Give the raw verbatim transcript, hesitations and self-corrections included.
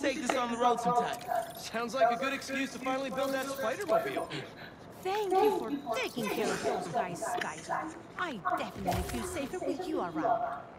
take this on the road sometime. Sounds like a good excuse to finally build that Spider-Mobile. Thank you for taking care of those guys, Skyler. I definitely feel safer with you around.